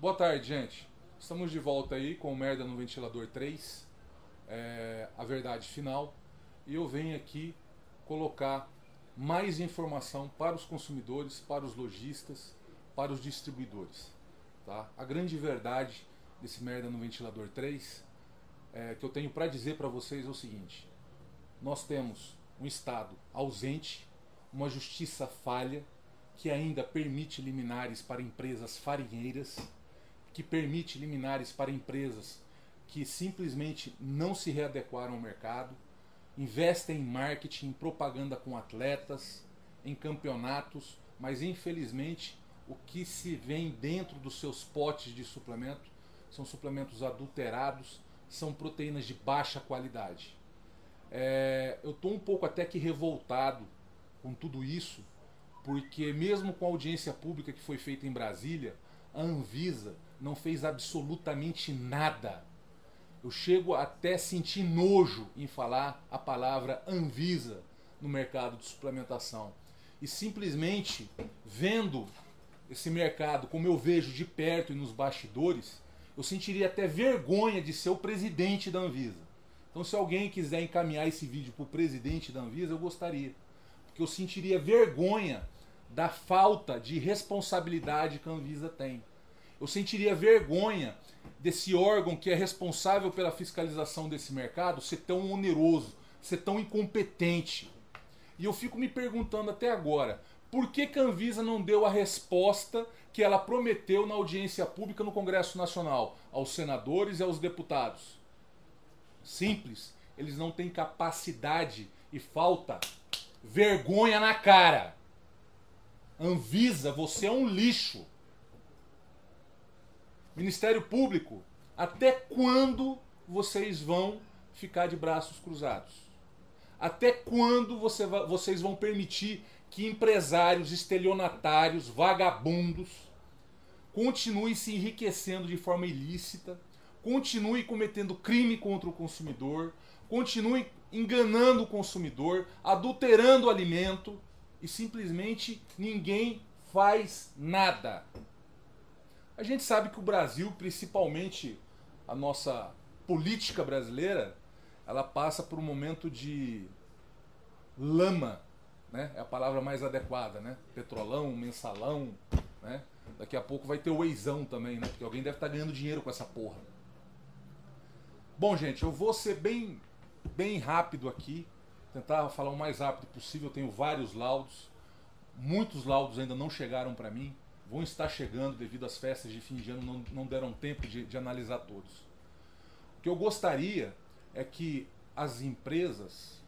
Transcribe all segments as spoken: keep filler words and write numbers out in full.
Boa tarde, gente. Estamos de volta aí com o Merda no Ventilador três, é, a verdade final. E eu venho aqui colocar mais informação para os consumidores, para os lojistas, para os distribuidores. Tá? A grande verdade desse Merda no Ventilador três é, que eu tenho para dizer para vocês é o seguinte: nós temos um Estado ausente, uma justiça falha, que ainda permite liminares para empresas farinheiras, que permite liminares para empresas que simplesmente não se readequaram ao mercado, investem em marketing, em propaganda com atletas, em campeonatos, mas infelizmente o que se vê dentro dos seus potes de suplemento são suplementos adulterados, são proteínas de baixa qualidade. É, eu estou um pouco até que revoltado com tudo isso, porque mesmo com a audiência pública que foi feita em Brasília, a Anvisa não fez absolutamente nada. Eu chego até a sentir nojo em falar a palavra Anvisa no mercado de suplementação. E simplesmente vendo esse mercado como eu vejo de perto e nos bastidores, eu sentiria até vergonha de ser o presidente da Anvisa. Então, se alguém quiser encaminhar esse vídeo para o presidente da Anvisa, eu gostaria. Porque eu sentiria vergonha da falta de responsabilidade que a Anvisa tem. Eu sentiria vergonha desse órgão que é responsável pela fiscalização desse mercado ser tão oneroso, ser tão incompetente. E eu fico me perguntando até agora, por que que a Anvisa não deu a resposta que ela prometeu na audiência pública no Congresso Nacional, aos senadores e aos deputados? Simples, eles não têm capacidade e falta vergonha na cara. Anvisa, você é um lixo. Ministério Público, até quando vocês vão ficar de braços cruzados? Até quando você va- vocês vão permitir que empresários estelionatários, vagabundos, continuem se enriquecendo de forma ilícita, continuem cometendo crime contra o consumidor, continuem enganando o consumidor, adulterando o alimento e simplesmente ninguém faz nada? A gente sabe que o Brasil, principalmente a nossa política brasileira, ela passa por um momento de lama, né? É a palavra mais adequada, né? Petrolão, mensalão, né? Daqui a pouco vai ter o eizão também, né? Porque alguém deve estar ganhando dinheiro com essa porra. Bom, gente, eu vou ser bem, bem rápido aqui, tentar falar o mais rápido possível. Eu tenho vários laudos, muitos laudos ainda não chegaram para mim, vão estar chegando devido às festas de fim de ano, não, não deram tempo de, de analisar todos. O que eu gostaria é que as empresas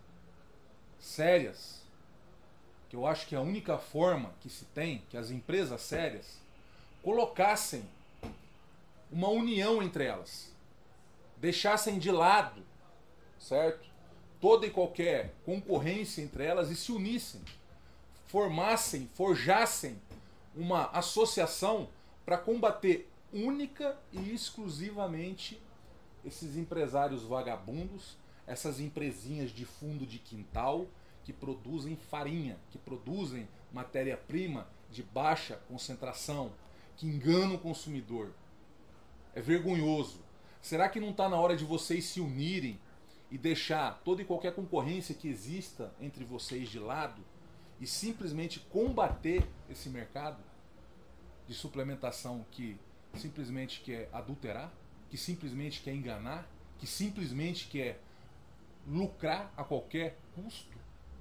sérias, que eu acho que é a única forma que se tem, que as empresas sérias colocassem uma união entre elas, deixassem de lado, certo? Toda e qualquer concorrência entre elas e se unissem, formassem, forjassem uma associação para combater única e exclusivamente esses empresários vagabundos, essas empresinhas de fundo de quintal que produzem farinha, que produzem matéria-prima de baixa concentração, que enganam o consumidor. É vergonhoso. Será que não está na hora de vocês se unirem e deixar toda e qualquer concorrência que exista entre vocês de lado e simplesmente combater esse mercado de suplementação que simplesmente quer adulterar, que simplesmente quer enganar, que simplesmente quer lucrar a qualquer custo?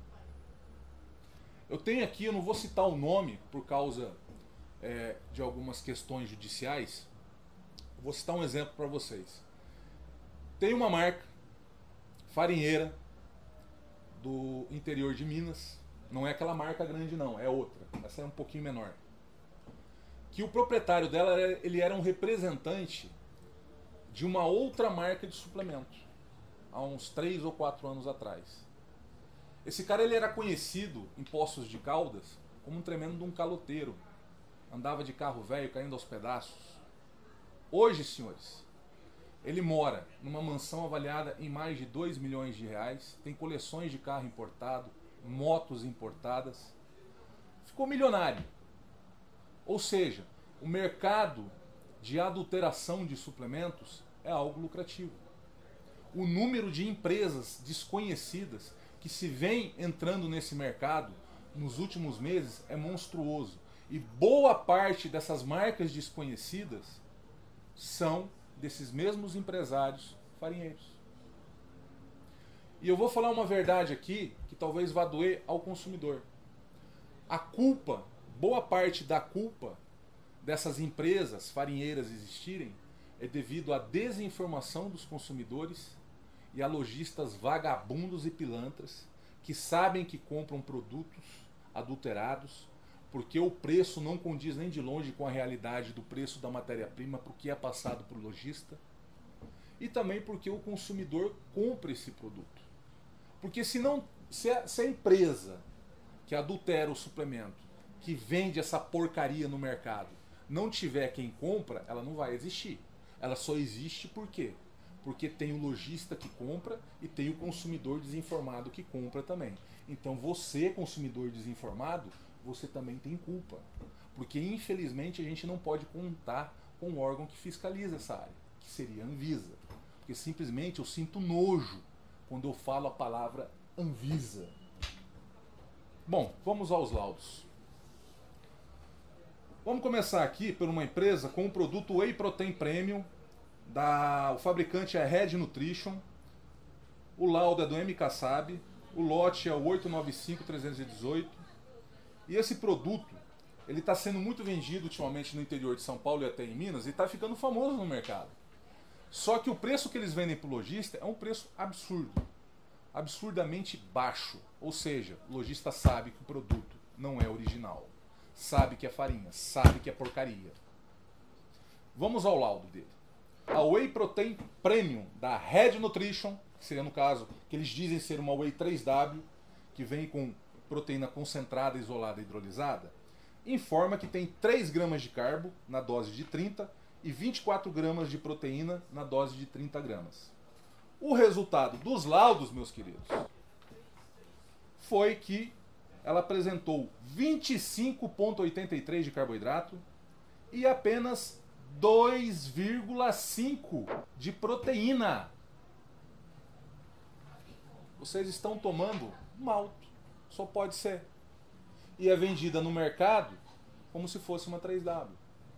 Eu tenho aqui, eu não vou citar o nome por causa é, de algumas questões judiciais, eu vou citar um exemplo para vocês. Tem uma marca farinheira do interior de Minas, não é aquela marca grande não, é outra, essa é um pouquinho menor, que o proprietário dela, ele era um representante de uma outra marca de suplemento, há uns três ou quatro anos atrás. Esse cara, ele era conhecido em Poços de Caldas como um tremendo de um caloteiro, andava de carro velho caindo aos pedaços. Hoje, senhores, ele mora numa mansão avaliada em mais de dois milhões de reais, tem coleções de carro importado, motos importadas, ficou milionário. Ou seja, o mercado de adulteração de suplementos é algo lucrativo. O número de empresas desconhecidas que se vem entrando nesse mercado nos últimos meses é monstruoso. E boa parte dessas marcas desconhecidas são desses mesmos empresários farinheiros. E eu vou falar uma verdade aqui que talvez vá doer ao consumidor. A culpa, boa parte da culpa dessas empresas farinheiras existirem é devido à desinformação dos consumidores e a lojistas vagabundos e pilantras que sabem que compram produtos adulterados porque o preço não condiz nem de longe com a realidade do preço da matéria-prima para o que é passado para o lojista e também porque o consumidor compra esse produto. Porque se, não, se, a, se a empresa que adultera o suplemento, que vende essa porcaria no mercado, não tiver quem compra, ela não vai existir. Ela só existe por quê? Porque tem o lojista que compra e tem o consumidor desinformado que compra também. Então você, consumidor desinformado, você também tem culpa. Porque infelizmente a gente não pode contar com um órgão que fiscaliza essa área, que seria a Anvisa. Porque simplesmente eu sinto nojo quando eu falo a palavra Anvisa. Bom, vamos aos laudos. Vamos começar aqui por uma empresa com o produto Whey Protein Premium, da, o fabricante é Red Nutrition, o laudo é do M Kassab, o lote é o oito nove cinco três um oito, e esse produto ele está sendo muito vendido ultimamente no interior de São Paulo e até em Minas, e está ficando famoso no mercado. Só que o preço que eles vendem para o lojista é um preço absurdo, absurdamente baixo, ou seja, o lojista sabe que o produto não é original. Sabe que é farinha, sabe que é porcaria. Vamos ao laudo dele. A Whey Protein Premium da Red Nutrition, que seria no caso, que eles dizem ser uma Whey três W, que vem com proteína concentrada, isolada e hidrolisada, informa que tem três gramas de carbo na dose de trinta e vinte e quatro gramas de proteína na dose de trinta gramas. O resultado dos laudos, meus queridos, foi que ela apresentou vinte e cinco vírgula oitenta e três de carboidrato e apenas dois vírgula cinco de proteína. Vocês estão tomando malto, só pode ser. E é vendida no mercado como se fosse uma três W.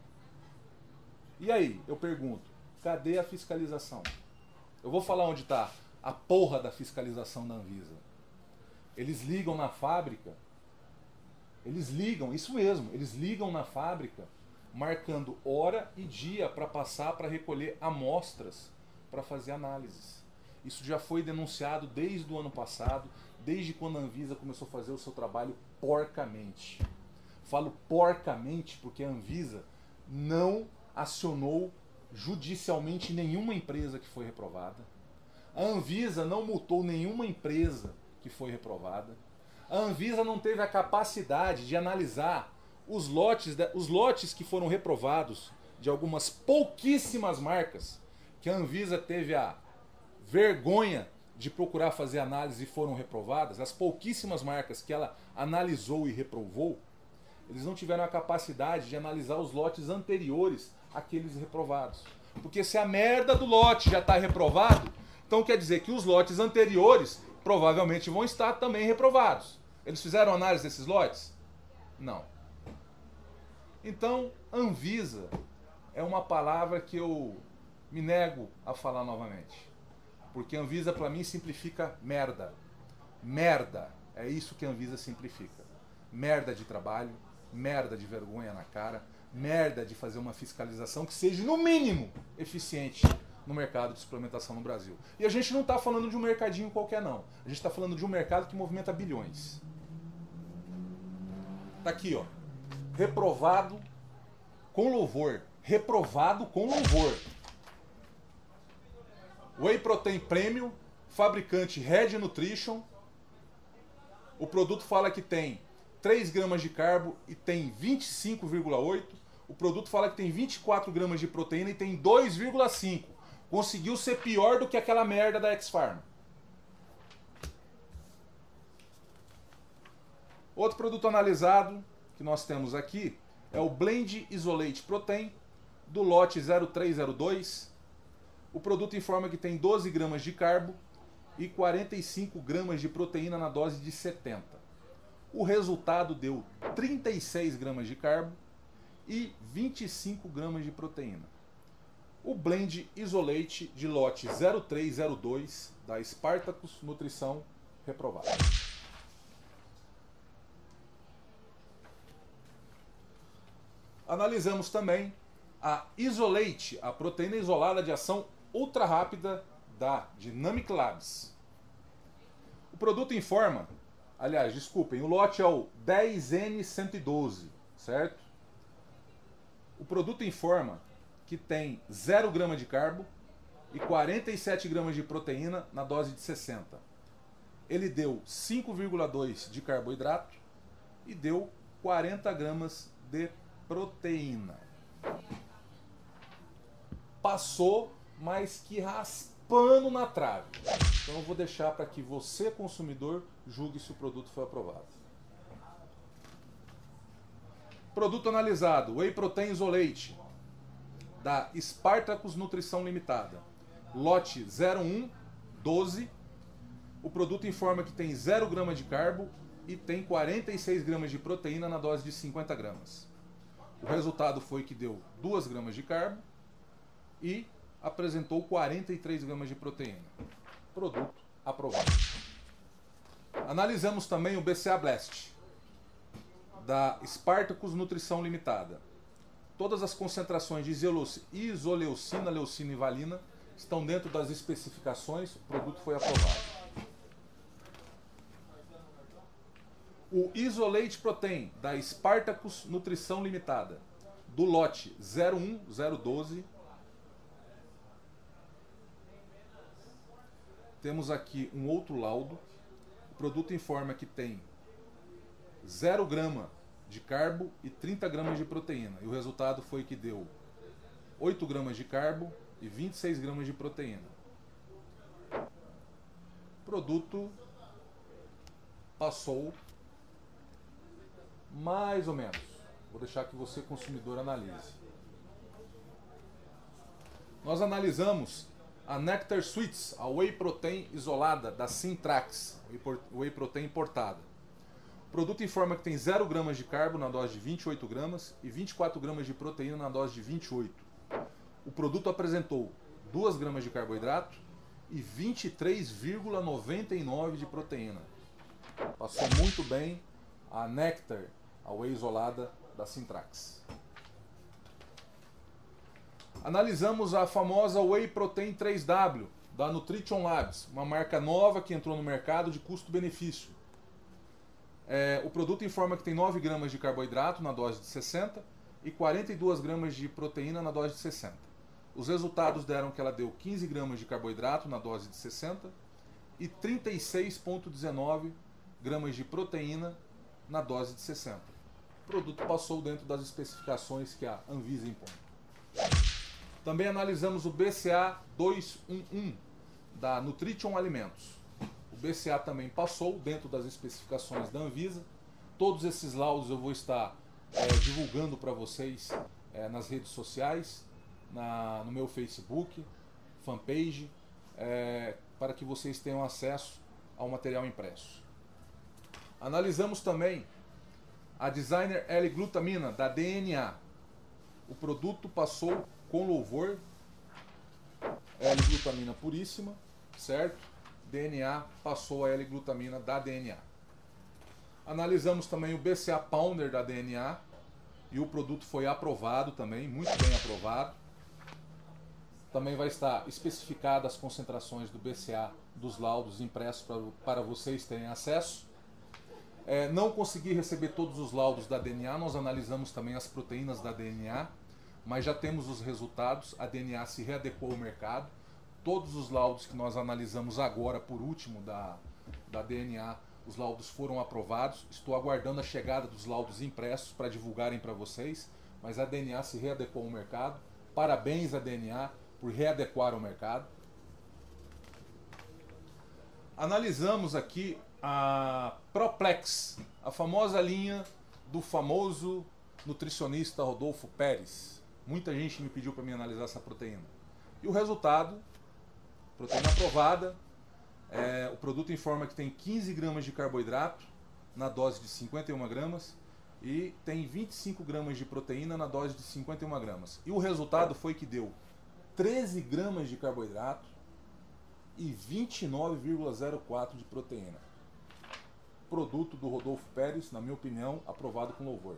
E aí, eu pergunto, cadê a fiscalização? Eu vou falar onde está a porra da fiscalização da Anvisa. Eles ligam na fábrica, eles ligam, isso mesmo, eles ligam na fábrica marcando hora e dia para passar para recolher amostras para fazer análises. Isso já foi denunciado desde o ano passado, desde quando a Anvisa começou a fazer o seu trabalho porcamente. Falo porcamente porque a Anvisa não acionou judicialmente nenhuma empresa que foi reprovada. A Anvisa não multou nenhuma empresa que foi reprovada. A Anvisa não teve a capacidade de analisar os lotes, os lotes que foram reprovados de algumas pouquíssimas marcas que a Anvisa teve a vergonha de procurar fazer análise e foram reprovadas. As pouquíssimas marcas que ela analisou e reprovou, eles não tiveram a capacidade de analisar os lotes anteriores àqueles reprovados. Porque se a merda do lote já está reprovado, então quer dizer que os lotes anteriores provavelmente vão estar também reprovados. Eles fizeram análise desses lotes? Não. Então, Anvisa é uma palavra que eu me nego a falar novamente. Porque Anvisa para mim simplifica merda. Merda. É isso que a Anvisa simplifica. Merda de trabalho, merda de vergonha na cara, merda de fazer uma fiscalização que seja, no mínimo, eficiente no mercado de suplementação no Brasil. E a gente não está falando de um mercadinho qualquer, não. A gente está falando de um mercado que movimenta bilhões. Tá aqui, ó. Reprovado com louvor. Reprovado com louvor. Whey Protein Premium, fabricante Red Nutrition. O produto fala que tem três gramas de carbo e tem vinte e cinco vírgula oito. O produto fala que tem vinte e quatro gramas de proteína e tem dois vírgula cinco. Conseguiu ser pior do que aquela merda da X-Farm. Outro produto analisado que nós temos aqui é o Blend Isolate Protein do lote zero três zero dois, o produto informa que tem doze gramas de carbo e quarenta e cinco gramas de proteína na dose de setenta. O resultado deu trinta e seis gramas de carbo e vinte e cinco gramas de proteína. O blend Isolate de lote zero três zero dois da Spartacus Nutrição, reprovado. Analisamos também a Isolate, a proteína isolada de ação ultra rápida da Dynamic Labs. O produto informa, aliás, desculpem, o lote é o dez N cento e doze, certo? O produto informa que tem zero gramas de carbo e quarenta e sete gramas de proteína na dose de sessenta. Ele deu cinco vírgula dois de carboidrato e deu quarenta gramas de proteína. Passou, mas que raspando na trave. Então eu vou deixar para que você, consumidor, julgue se o produto foi aprovado. Produto analisado: Whey Protein Isolate da Spartacus Nutrição Limitada, lote zero um doze. O produto informa que tem zero gramas de carbo e tem quarenta e seis gramas de proteína na dose de cinquenta gramas. O resultado foi que deu duas gramas de carbo e apresentou quarenta e três gramas de proteína. Produto aprovado. Analisamos também o B C A Blast da Spartacus Nutrição Limitada. Todas as concentrações de isoleucina, leucina e valina estão dentro das especificações. O produto foi aprovado. O Isolate Protein da Spartacus Nutrição Limitada, do lote zero um zero doze. Temos aqui um outro laudo. O produto informa que tem zero grama de carbo e trinta gramas de proteína. E o resultado foi que deu oito gramas de carbo e vinte e seis gramas de proteína. O produto passou mais ou menos. Vou deixar que você, consumidor, analise. Nós analisamos a Nectar Sweets, a Whey Protein isolada da Syntrax, Whey Protein importada. O produto informa que tem zero gramas de carbo na dose de vinte e oito gramas e vinte e quatro gramas de proteína na dose de vinte e oito. O produto apresentou duas gramas de carboidrato e vinte e três vírgula noventa e nove de proteína. Passou muito bem a Nectar, a Whey isolada da Syntrax. Analisamos a famosa Whey Protein três W da Nutrition Labs, uma marca nova que entrou no mercado de custo-benefício. É, o produto informa que tem nove gramas de carboidrato na dose de sessenta e quarenta e duas gramas de proteína na dose de sessenta. Os resultados deram que ela deu quinze gramas de carboidrato na dose de sessenta e trinta e seis vírgula dezenove gramas de proteína na dose de sessenta. O produto passou dentro das especificações que a Anvisa impõe. Também analisamos o B C A duzentos e onze da Nutrition Alimentos. O B C A também passou dentro das especificações da Anvisa. Todos esses laudos eu vou estar é, divulgando para vocês é, nas redes sociais, na, no meu Facebook, fanpage, é, para que vocês tenham acesso ao material impresso. Analisamos também a Designer L-glutamina da D N A. O produto passou com louvor, L-glutamina puríssima, certo? D N A passou a L-glutamina da D N A. Analisamos também o B C A Pounder da D N A e o produto foi aprovado também, muito bem aprovado. Também vai estar especificadas as concentrações do B C A dos laudos impressos para, para vocês terem acesso. É, não consegui receber todos os laudos da D N A, nós analisamos também as proteínas da D N A, mas já temos os resultados, a D N A se readequou ao mercado. Todos os laudos que nós analisamos agora, por último, da, da D N A, os laudos foram aprovados. Estou aguardando a chegada dos laudos impressos para divulgarem para vocês, mas a D N A se readequou ao mercado. Parabéns à D N A por readequar ao mercado. Analisamos aqui a Proplex, a famosa linha do famoso nutricionista Rodolfo Pérez. Muita gente me pediu para me analisar essa proteína. E o resultado, proteína aprovada, é, o produto informa que tem quinze gramas de carboidrato na dose de cinquenta e uma gramas e tem vinte e cinco gramas de proteína na dose de cinquenta e uma gramas. E o resultado foi que deu treze gramas de carboidrato e vinte e nove vírgula zero quatro de proteína. Produto do Rodolfo Pérez, na minha opinião, aprovado com louvor.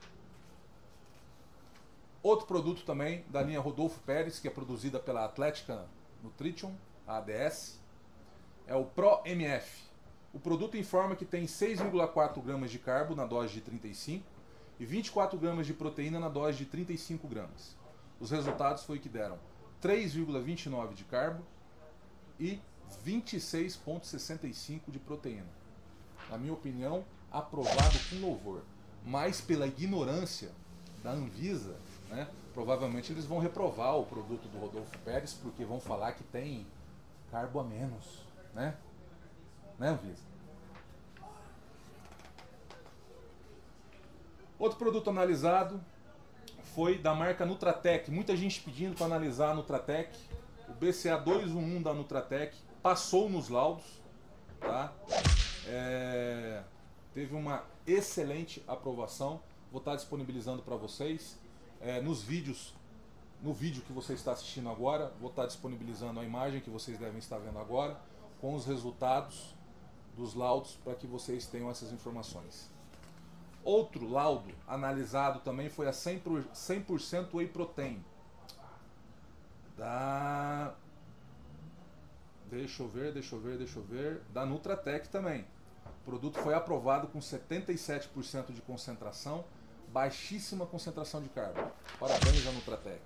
Outro produto também da linha Rodolfo Pérez, que é produzida pela Atlética Nutrition, a ADS, é o Pro M F. O produto informa que tem seis vírgula quatro gramas de carbo na dose de trinta e cinco e vinte e quatro gramas de proteína na dose de trinta e cinco gramas. Os resultados foi que deram três vírgula vinte e nove de carbo e vinte e seis vírgula sessenta e cinco de proteína. Na minha opinião, aprovado com louvor. Mas pela ignorância da Anvisa, né, provavelmente eles vão reprovar o produto do Rodolfo Pérez, porque vão falar que tem carbo a menos, né? Né, Anvisa? Outro produto analisado foi da marca Nutratec. Muita gente pedindo para analisar a Nutratec. O B C A duzentos e onze da Nutratec passou nos laudos, tá? É, teve uma excelente aprovação. Vou estar disponibilizando para vocês é, nos vídeos, no vídeo que você está assistindo agora. Vou estar disponibilizando a imagem que vocês devem estar vendo agora com os resultados dos laudos para que vocês tenham essas informações. Outro laudo analisado também foi a cem por cento Whey Protein da deixa eu ver, deixa eu ver, deixa eu ver, da Nutratec também. O produto foi aprovado com setenta e sete por cento de concentração, baixíssima concentração de carbo. Parabéns à Nutratec.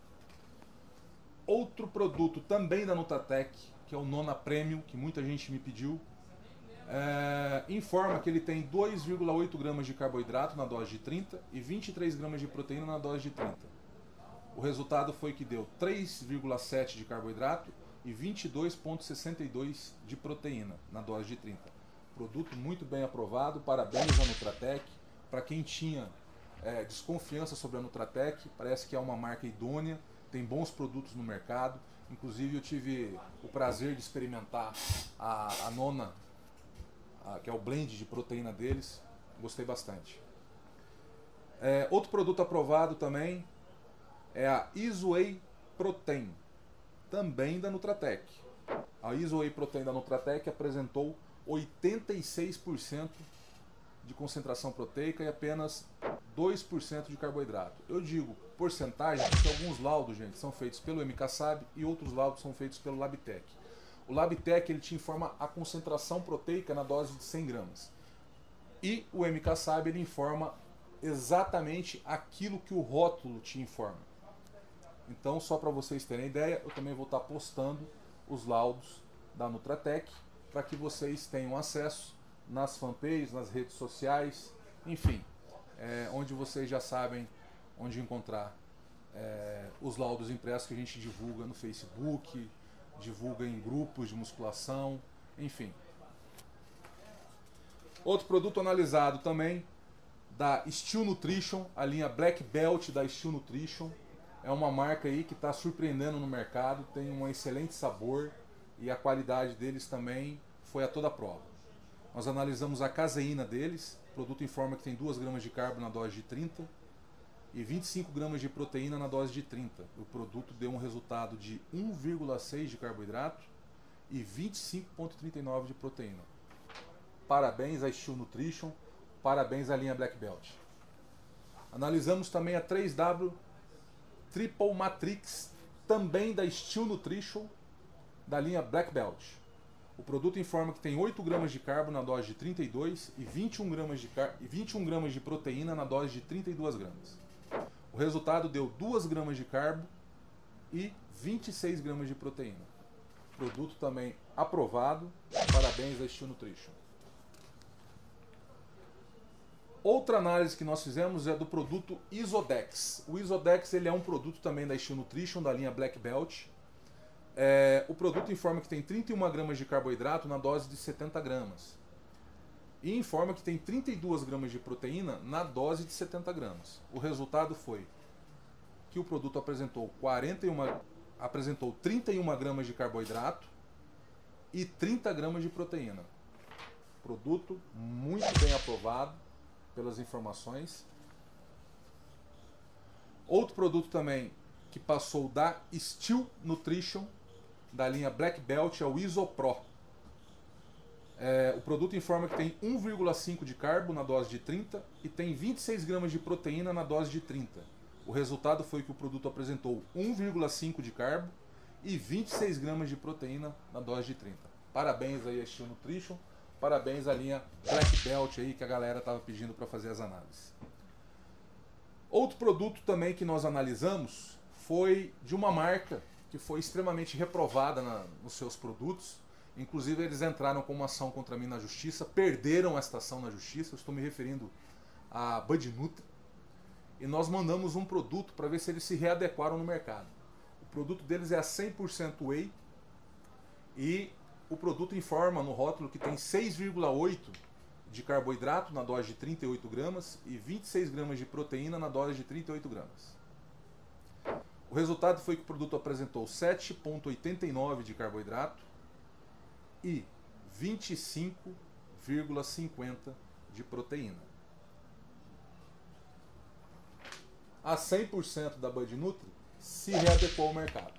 Outro produto também da Nutratec, que é o Nona Premium, que muita gente me pediu, é, informa que ele tem dois vírgula oito gramas de carboidrato na dose de trinta e vinte e três gramas de proteína na dose de trinta. O resultado foi que deu três vírgula sete de carboidrato e vinte e dois vírgula sessenta e dois de proteína na dose de trinta. Produto muito bem aprovado, parabéns à Nutratec. Para quem tinha é, desconfiança sobre a Nutratec, parece que é uma marca idônea, tem bons produtos no mercado. Inclusive eu tive o prazer de experimentar a, a Nona, a, que é o blend de proteína deles, gostei bastante. É, outro produto aprovado também é a Iso-Whey Protein, também da Nutratec. A Iso-Whey Protein da Nutratec apresentou oitenta e seis por cento de concentração proteica e apenas dois por cento de carboidrato. Eu digo porcentagem porque alguns laudos, gente, são feitos pelo M K S A B e outros laudos são feitos pelo Labtec. O Labtec ele te informa a concentração proteica na dose de cem gramas. E o M K S A B ele informa exatamente aquilo que o rótulo te informa. Então, só para vocês terem ideia, eu também vou estar postando os laudos da Nutratec para que vocês tenham acesso nas fanpages, nas redes sociais, enfim, é, onde vocês já sabem onde encontrar é, os laudos impressos que a gente divulga no Facebook, divulga em grupos de musculação, enfim. Outro produto analisado também da Steel Nutrition, a linha Black Belt da Steel Nutrition. É uma marca aí que está surpreendendo no mercado, tem um excelente sabor e a qualidade deles também foi a toda prova. Nós analisamos a caseína deles, o produto informa que tem duas gramas de carbo na dose de trinta e vinte e cinco gramas de proteína na dose de trinta. O produto deu um resultado de um vírgula seis de carboidrato e vinte e cinco vírgula trinta e nove de proteína. Parabéns à Steel Nutrition, parabéns à linha Black Belt. Analisamos também a três W Triple Matrix, também da Steel Nutrition, da linha Black Belt. O produto informa que tem oito gramas de carbo na dose de trinta e dois e vinte e um gramas de, car... e vinte e um gramas de proteína na dose de trinta e duas gramas. O resultado deu duas gramas de carbo e vinte e seis gramas de proteína. Produto também aprovado, parabéns à Steel Nutrition. Outra análise que nós fizemos é do produto Isodex. O Isodex ele é um produto também da Steel Nutrition, da linha Black Belt. É, o produto informa que tem trinta e uma gramas de carboidrato na dose de setenta gramas. E informa que tem trinta e duas gramas de proteína na dose de setenta gramas. O resultado foi aqui o produto apresentou, quarenta e uma, apresentou trinta e uma gramas de carboidrato e trinta gramas de proteína. Produto muito bem aprovado pelas informações. Outro produto também que passou da Steel Nutrition, da linha Black Belt, é o Isopro. É, o produto informa que tem um vírgula cinco de carbo na dose de trinta e tem vinte e seis gramas de proteína na dose de trinta. O resultado foi que o produto apresentou um vírgula cinco de carbo e vinte e seis gramas de proteína na dose de trinta. Parabéns aí a Steel Nutrition, parabéns à linha Black Belt aí que a galera estava pedindo para fazer as análises. Outro produto também que nós analisamos foi de uma marca que foi extremamente reprovada na, nos seus produtos. Inclusive eles entraram com uma ação contra mim na justiça, perderam esta ação na justiça, eu estou me referindo a Bud Nutri. E nós mandamos um produto para ver se eles se readequaram no mercado. O produto deles é a cem por cento whey e o produto informa no rótulo que tem seis vírgula oito de carboidrato na dose de trinta e oito gramas e vinte e seis gramas de proteína na dose de trinta e oito gramas. O resultado foi que o produto apresentou sete vírgula oitenta e nove de carboidrato e vinte e cinco vírgula cinquenta de proteína. A cem por cento da Bud Nutri se readequou ao mercado.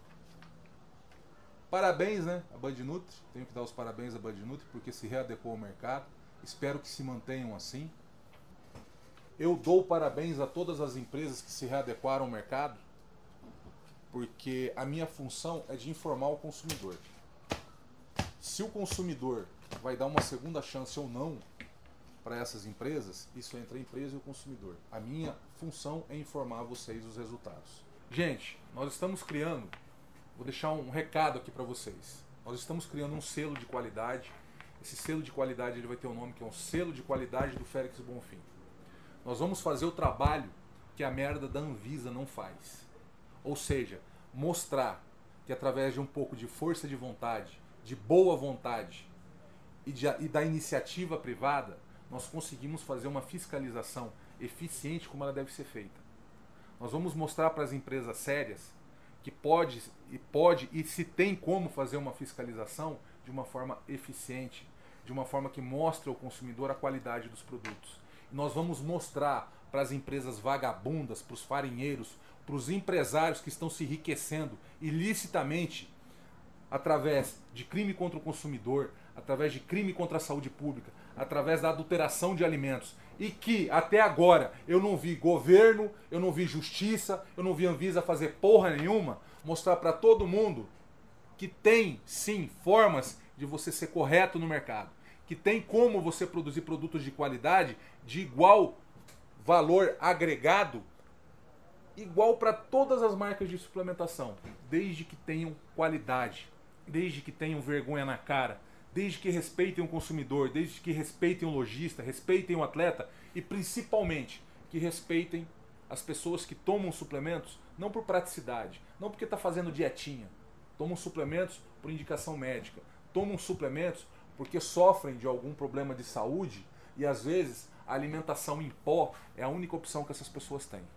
Parabéns, né, a Bud Nutri. Tenho que dar os parabéns à Bud Nutri porque se readequou ao mercado. Espero que se mantenham assim. Eu dou parabéns a todas as empresas que se readequaram ao mercado, porque a minha função é de informar o consumidor. Se o consumidor vai dar uma segunda chance ou não para essas empresas, isso é entre a empresa e o consumidor. A minha função é informar vocês os resultados. Gente, nós estamos criando, vou deixar um recado aqui para vocês. Nós estamos criando um selo de qualidade. Esse selo de qualidade ele vai ter um nome que é um selo de qualidade do Félix Bonfim. Nós vamos fazer o trabalho que a merda da Anvisa não faz. Ou seja, mostrar que através de um pouco de força de vontade, de boa vontade e, de, e da iniciativa privada, nós conseguimos fazer uma fiscalização eficiente como ela deve ser feita. Nós vamos mostrar para as empresas sérias que pode e pode e se tem como fazer uma fiscalização de uma forma eficiente, de uma forma que mostre ao consumidor a qualidade dos produtos. E nós vamos mostrar para as empresas vagabundas, para os farinheiros, para os empresários que estão se enriquecendo ilicitamente através de crime contra o consumidor, através de crime contra a saúde pública, através da adulteração de alimentos, e que até agora eu não vi governo, eu não vi justiça, eu não vi Anvisa fazer porra nenhuma, mostrar para todo mundo que tem sim formas de você ser correto no mercado, que tem como você produzir produtos de qualidade de igual valor agregado, igual para todas as marcas de suplementação, desde que tenham qualidade, desde que tenham vergonha na cara, desde que respeitem o consumidor, desde que respeitem o lojista, respeitem o atleta e principalmente que respeitem as pessoas que tomam suplementos não por praticidade, não porque está fazendo dietinha, tomam suplementos por indicação médica, tomam suplementos porque sofrem de algum problema de saúde e às vezes a alimentação em pó é a única opção que essas pessoas têm.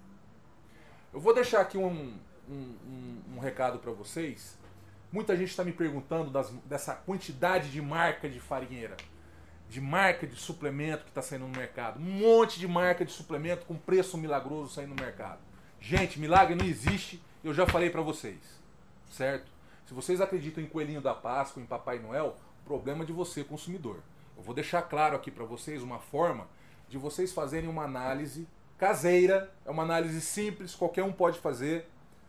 Eu vou deixar aqui um, um, um, um recado para vocês. Muita gente está me perguntando das, dessa quantidade de marca de farinheira, de marca de suplemento que está saindo no mercado. Um monte de marca de suplemento com preço milagroso saindo no mercado. Gente, milagre não existe, eu já falei para vocês, certo? Se vocês acreditam em Coelhinho da Páscoa, em Papai Noel, problema de você, consumidor. Eu vou deixar claro aqui para vocês uma forma de vocês fazerem uma análise caseira, é uma análise simples, qualquer um pode fazer.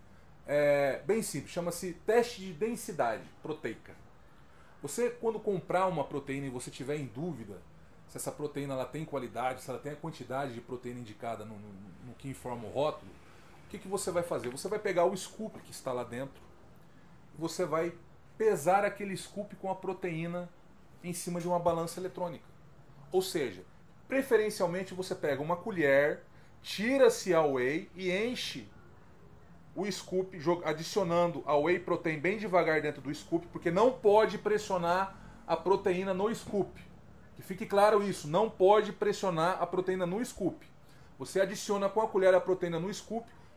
É bem simples, chama-se teste de densidade proteica. Você, quando comprar uma proteína e você tiver em dúvida se essa proteína ela tem qualidade, se ela tem a quantidade de proteína indicada no, no, no que informa o rótulo, o que, que você vai fazer? Você vai pegar o scoop que está lá dentro e você vai pesar aquele scoop com a proteína em cima de uma balança eletrônica. Ou seja, preferencialmente você pega uma colher, tira-se a whey e enche o scoop, adicionando a whey protein bem devagar dentro do scoop, porque não pode pressionar a proteína no scoop. Que fique claro isso, não pode pressionar a proteína no scoop. Você adiciona com a colher a proteína no scoop,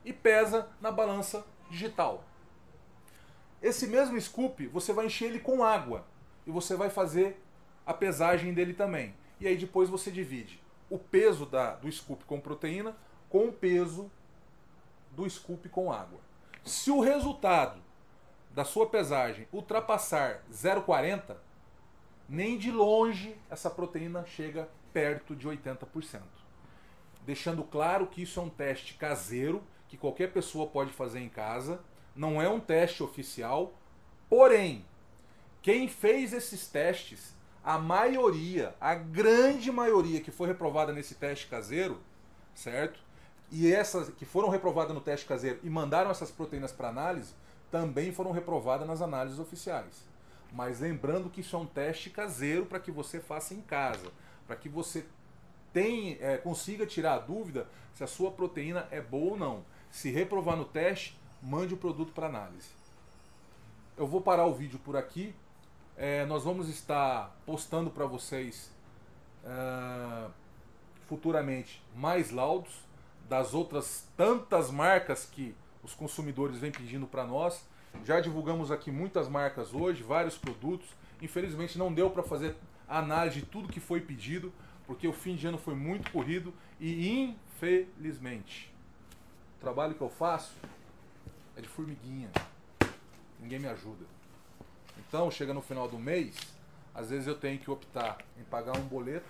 e pesa na balança digital. Esse mesmo scoop, você vai encher ele com água e você vai fazer a pesagem dele também. E aí depois você divide o peso da, do scoop com proteína com o peso do scoop com água. Se o resultado da sua pesagem ultrapassar zero vírgula quarenta, nem de longe essa proteína chega perto de oitenta por cento. Deixando claro que isso é um teste caseiro, que qualquer pessoa pode fazer em casa, não é um teste oficial, porém, quem fez esses testes, a maioria, a grande maioria que foi reprovada nesse teste caseiro, certo? E essas que foram reprovadas no teste caseiro e mandaram essas proteínas para análise, também foram reprovadas nas análises oficiais. Mas lembrando que isso é um teste caseiro para que você faça em casa, para que você tem, é, consiga tirar a dúvida se a sua proteína é boa ou não. Se reprovar no teste, mande o produto para análise. Eu vou parar o vídeo por aqui. É, nós vamos estar postando para vocês é, futuramente mais laudos das outras tantas marcas que os consumidores vêm pedindo para nós. Já divulgamos aqui muitas marcas hoje, vários produtos. Infelizmente não deu para fazer a análise de tudo que foi pedido, porque o fim de ano foi muito corrido e infelizmente o trabalho que eu faço é de formiguinha. Ninguém me ajuda. Então, chega no final do mês, às vezes eu tenho que optar em pagar um boleto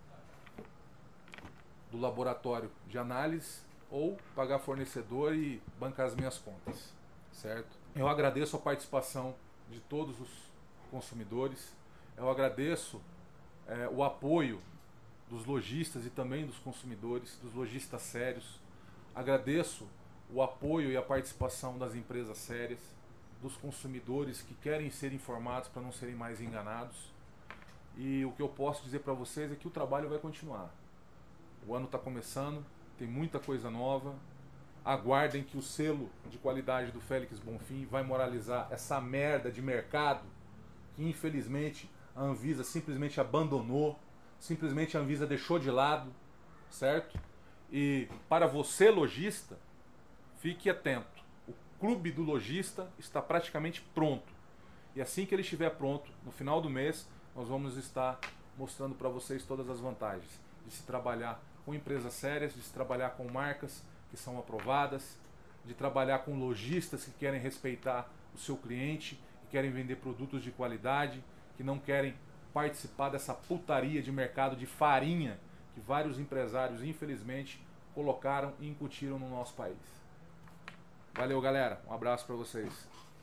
do laboratório de análise ou pagar fornecedor e bancar as minhas contas, certo? Eu agradeço a participação de todos os consumidores, eu agradeço é, o apoio dos lojistas e também dos consumidores, dos lojistas sérios, agradeço o apoio e a participação das empresas sérias, dos consumidores que querem ser informados para não serem mais enganados. E o que eu posso dizer para vocês é que o trabalho vai continuar. O ano está começando, tem muita coisa nova. Aguardem que o selo de qualidade do Félix Bonfim vai moralizar essa merda de mercado que infelizmente a Anvisa simplesmente abandonou, simplesmente a Anvisa deixou de lado, certo? E para você, lojista, fique atento. O clube do lojista está praticamente pronto. E assim que ele estiver pronto, no final do mês, nós vamos estar mostrando para vocês todas as vantagens de se trabalhar com empresas sérias, de se trabalhar com marcas que são aprovadas, de trabalhar com lojistas que querem respeitar o seu cliente, que querem vender produtos de qualidade, que não querem participar dessa putaria de mercado de farinha que vários empresários, infelizmente, colocaram e incutiram no nosso país. Valeu, galera. Um abraço para vocês.